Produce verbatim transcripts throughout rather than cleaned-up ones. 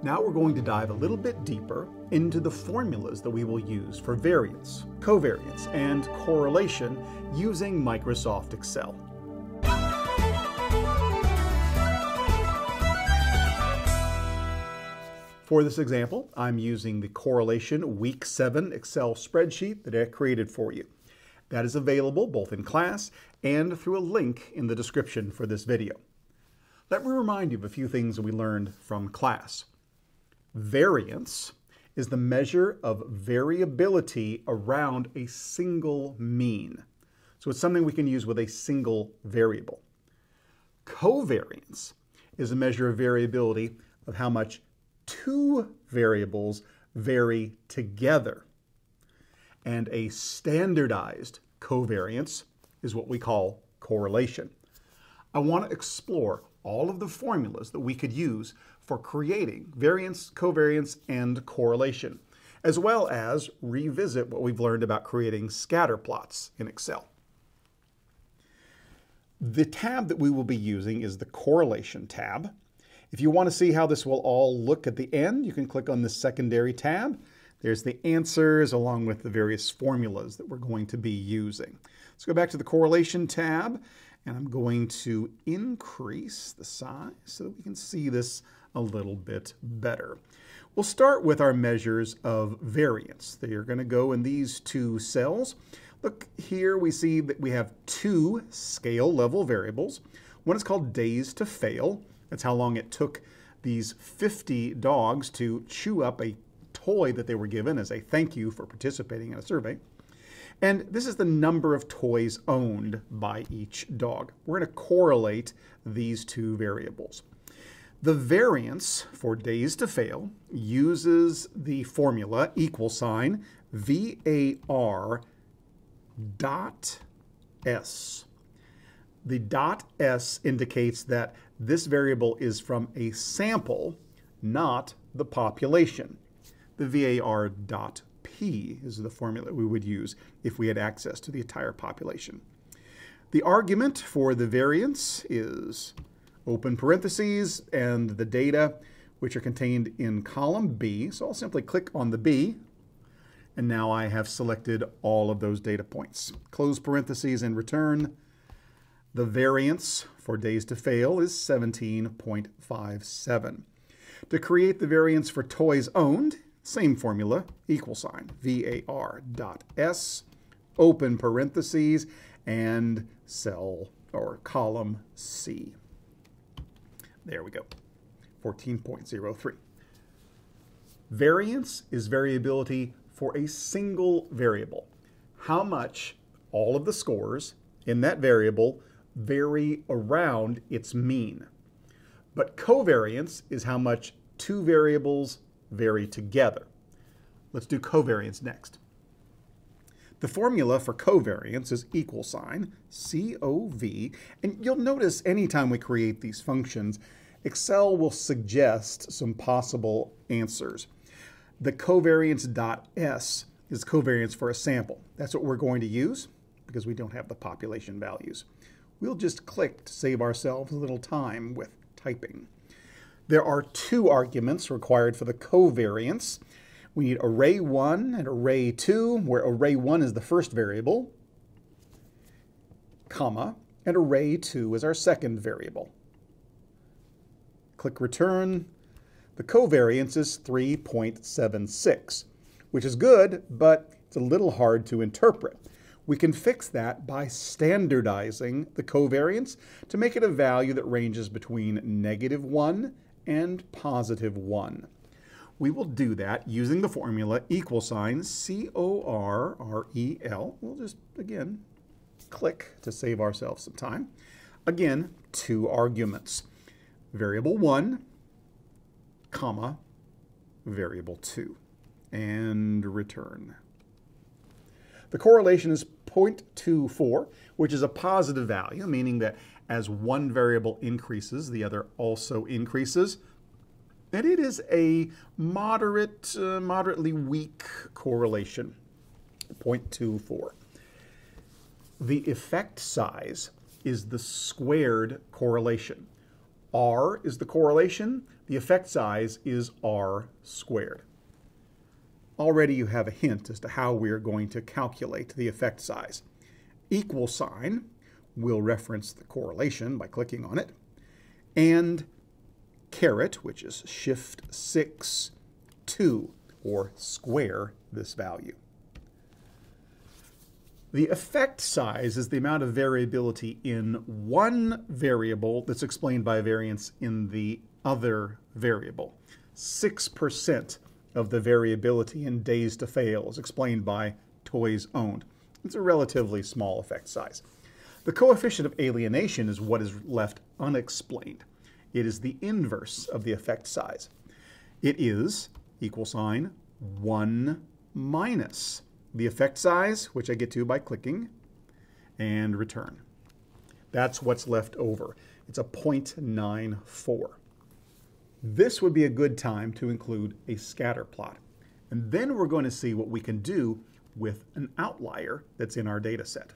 Now we're going to dive a little bit deeper into the formulas that we will use for variance, covariance, and correlation using Microsoft Excel. For this example, I'm using the Correlation Week seven Excel spreadsheet that I created for you. That is available both in class and through a link in the description for this video. Let me remind you of a few things that we learned from class. Variance is the measure of variability around a single mean. So it's something we can use with a single variable. Covariance is a measure of variability of how much two variables vary together. And a standardized covariance is what we call correlation. I want to explore all of the formulas that we could use for creating variance, covariance, and correlation, as well as revisit what we've learned about creating scatter plots in Excel. The tab that we will be using is the Correlation tab. If you want to see how this will all look at the end, you can click on the secondary tab. There's the answers along with the various formulas that we're going to be using. Let's go back to the Correlation tab, and I'm going to increase the size so that we can see this a little bit better. We'll start with our measures of variance. They are going to go in these two cells. Look here, we see that we have two scale level variables. One is called days to fail. That's how long it took these fifty dogs to chew up a toy that they were given as a thank you for participating in a survey. And this is the number of toys owned by each dog. We're going to correlate these two variables. The variance for days to fail uses the formula equal sign V A R dot S. The dot S indicates that this variable is from a sample, not the population. The V A R dot P is the formula we would use if we had access to the entire population. The argument for the variance is open parentheses and the data which are contained in column B. So I'll simply click on the B, and now I have selected all of those data points. Close parentheses and return. The variance for days to fail is seventeen point five seven. To create the variance for toys owned, same formula, equal sign, V A R dot S, open parentheses, and cell or column C. There we go, fourteen point zero three. Variance is variability for a single variable. How much all of the scores in that variable vary around its mean. But covariance is how much two variables vary together. Let's do covariance next. The formula for covariance is equal sign, C O V, and you'll notice anytime we create these functions, Excel will suggest some possible answers. The covariance.s is covariance for a sample. That's what we're going to use because we don't have the population values. We'll just click to save ourselves a little time with typing. There are two arguments required for the covariance. We need array one and array two, where array one is the first variable, comma, and array two is our second variable. Click return. The covariance is three point seven six, which is good, but it's a little hard to interpret. We can fix that by standardizing the covariance to make it a value that ranges between negative one and positive one. We will do that using the formula equal sign C O R R E L. We'll just, again, click to save ourselves some time. Again, two arguments. Variable one, comma, variable two, and return. The correlation is zero point two four, which is a positive value, meaning that as one variable increases, the other also increases. And it is a moderate, uh, moderately weak correlation, zero point two four. The effect size is the squared correlation. R is the correlation, The effect size is r squared. Already you have a hint as to how we're going to calculate the effect size. Equal sign will reference the correlation by clicking on it, and caret, which is shift six, two, or square this value. The effect size is the amount of variability in one variable that's explained by a variance in the other variable. six percent of the variability in days to fail is explained by toys owned. It's a relatively small effect size. The coefficient of alienation is what is left unexplained. It is the inverse of the effect size. It is equal sign one minus the effect size, which I get to by clicking, and return. That's what's left over. It's a zero point nine four. This would be a good time to include a scatter plot. And then we're going to see what we can do with an outlier that's in our data set.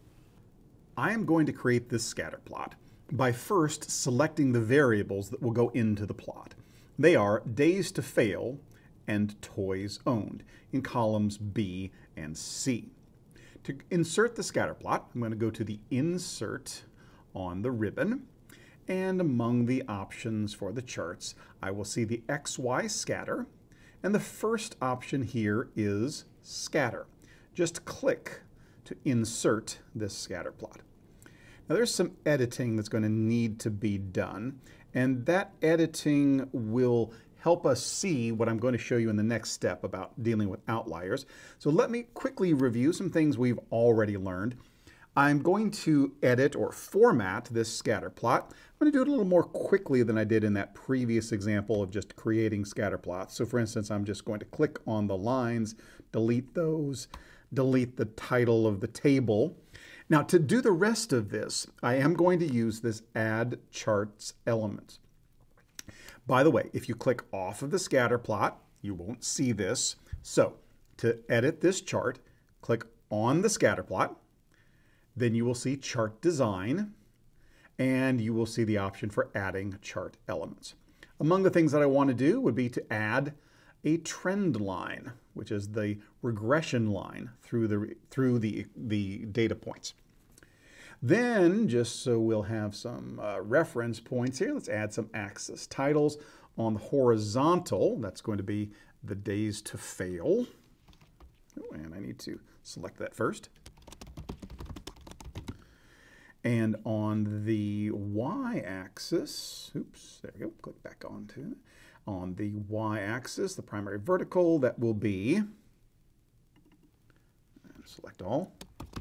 I am going to create this scatter plot by first selecting the variables that will go into the plot. They are days to fail and toys owned in columns B and C. To insert the scatter plot, I'm going to go to the Insert on the ribbon, and among the options for the charts, I will see the X Y scatter, and the first option here is Scatter. Just click to insert this scatter plot. Now there's some editing that's going to need to be done, and that editing will help us see what I'm going to show you in the next step about dealing with outliers. So let me quickly review some things we've already learned. I'm going to edit or format this scatter plot. I'm going to do it a little more quickly than I did in that previous example of just creating scatter plots. So for instance, I'm just going to click on the lines, delete those, delete the title of the table. Now to do the rest of this, I am going to use this Add Charts element. By the way, if you click off of the scatter plot, you won't see this. So to edit this chart, click on the scatter plot. Then you will see Chart Design, and you will see the option for adding chart elements. Among the things that I want to do would be to add a trend line, which is the regression line through the, through the, the data points. Then, just so we'll have some uh, reference points here, let's add some axis titles. On the horizontal, that's going to be the days to fail. Oh, and I need to select that first. And on the y-axis, oops, there we go, click back onto it. On the y-axis, the primary vertical, that will be, and select all,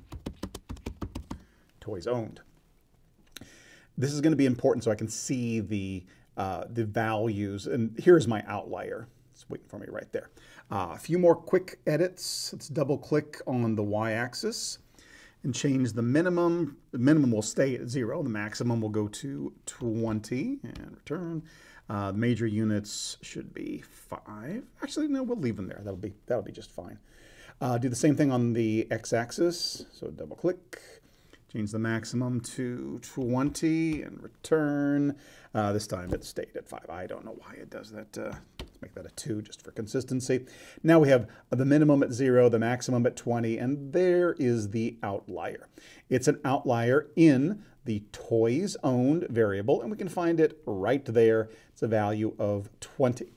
toys owned. This is going to be important so I can see the, uh, the values, and here's my outlier. It's waiting for me right there. Uh, a few more quick edits. Let's double click on the y-axis and change the minimum. The minimum will stay at zero. The maximum will go to twenty and return. Uh, the major units should be five. Actually, no, we'll leave them there. That'll be, that'll be just fine. Uh, do the same thing on the x-axis. So double click, change the maximum to twenty and return. Uh, this time it stayed at five. I don't know why it does that. Uh, let's make that a two just for consistency. Now we have the minimum at zero, the maximum at twenty, and there is the outlier. It's an outlier in the toys owned variable, and we can find it right there. It's a value of twenty.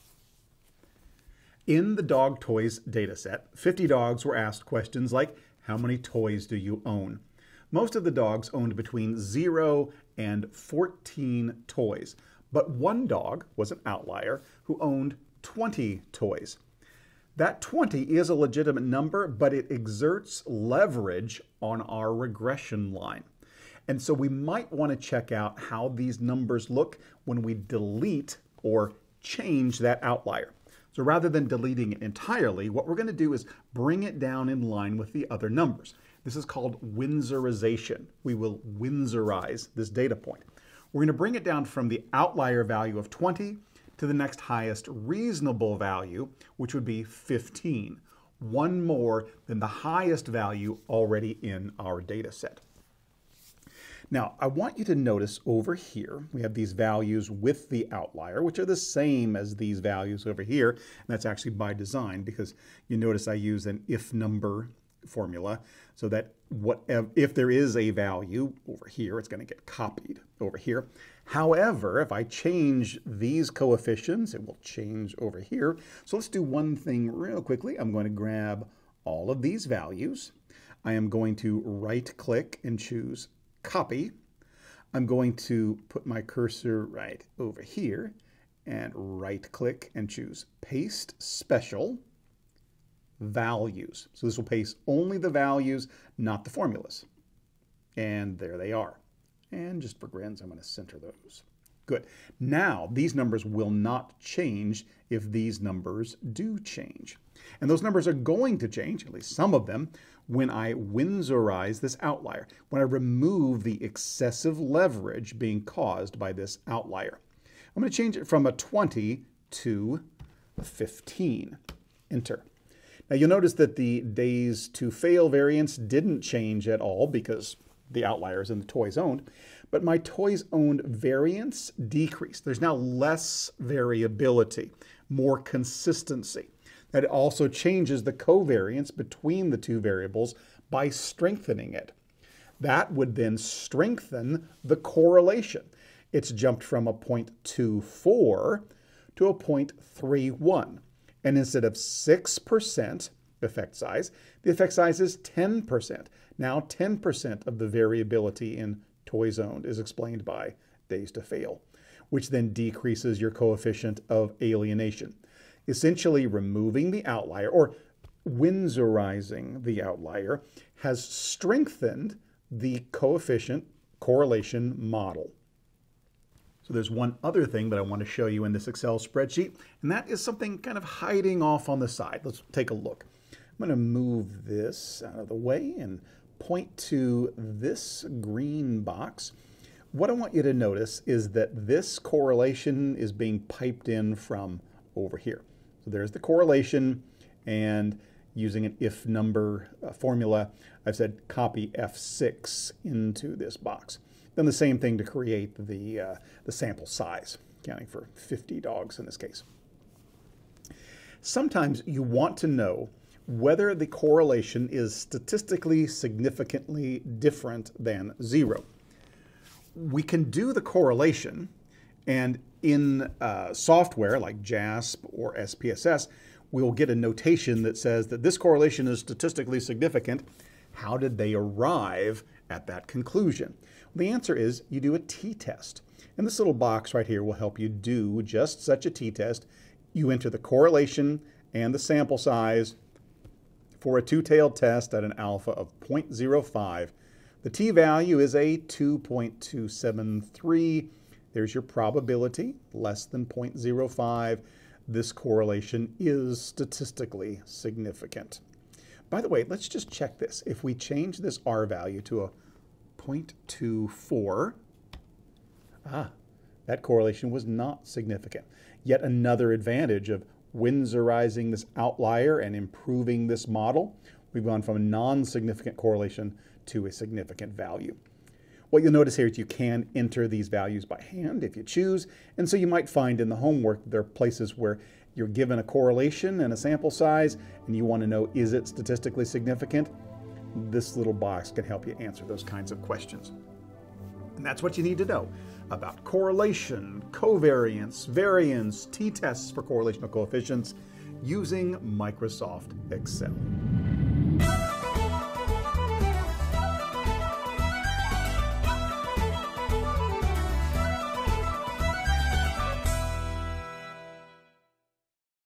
In the dog toys data set, fifty dogs were asked questions like, how many toys do you own? Most of the dogs owned between zero and fourteen toys, but one dog was an outlier who owned twenty toys. That twenty is a legitimate number, but it exerts leverage on our regression line. And so we might want to check out how these numbers look when we delete or change that outlier. So rather than deleting it entirely, what we're going to do is bring it down in line with the other numbers. This is called Windsorization. We will Windsorize this data point. We're going to bring it down from the outlier value of twenty to the next highest reasonable value, which would be fifteen. One more than the highest value already in our data set. Now, I want you to notice over here, we have these values with the outlier, which are the same as these values over here. And that's actually by design, because you notice I use an if number formula so that what if there is a value over here, it's going to get copied over here. However, if I change these coefficients, it will change over here. So let's do one thing real quickly. I'm going to grab all of these values. I am going to right click and choose copy. I'm going to put my cursor right over here and right click and choose paste special values. So this will paste only the values, not the formulas. And there they are. And just for grins, I'm going to center those. Good. Now, these numbers will not change if these numbers do change. And those numbers are going to change, at least some of them, when I Windsorize this outlier, when I remove the excessive leverage being caused by this outlier. I'm going to change it from a twenty to a fifteen. Enter. Now you'll notice that the days to fail variance didn't change at all because the outlier is in the toys owned, but my toys owned variance decreased. There's now less variability, more consistency. That also changes the covariance between the two variables by strengthening it. That would then strengthen the correlation. It's jumped from a zero point two four to a zero point three one. And instead of six percent effect size, the effect size is ten percent. Now ten percent of the variability in toys owned is explained by days to fail, which then decreases your coefficient of alienation. Essentially removing the outlier or Windsorizing the outlier has strengthened the coefficient correlation model. So there's one other thing that I want to show you in this Excel spreadsheet, and that is something kind of hiding off on the side. Let's take a look. I'm going to move this out of the way and point to this green box. What I want you to notice is that this correlation is being piped in from over here. So there's the correlation, and using an if number uh, formula, I've said copy F six into this box. Then the same thing to create the, uh, the sample size, accounting for fifty dogs in this case. Sometimes you want to know whether the correlation is statistically significantly different than zero. We can do the correlation, and in uh, software like JASP or S P S S, we'll get a notation that says that this correlation is statistically significant. How did they arrive at that conclusion? Well, the answer is you do a t-test. And this little box right here will help you do just such a t-test. You enter the correlation and the sample size for a two-tailed test at an alpha of zero point zero five. The t-value is a two point two seven three. There's your probability, less than zero point zero five. This correlation is statistically significant. By the way, let's just check this. If we change this R value to a zero point two four, ah, that correlation was not significant. Yet another advantage of Windsorizing this outlier and improving this model, we've gone from a non-significant correlation to a significant value. What you'll notice here is you can enter these values by hand if you choose, and so you might find in the homework there are places where you're given a correlation and a sample size and you want to know, is it statistically significant? This little box can help you answer those kinds of questions. And that's what you need to know about correlation, covariance, variance, t-tests for correlational coefficients using Microsoft Excel.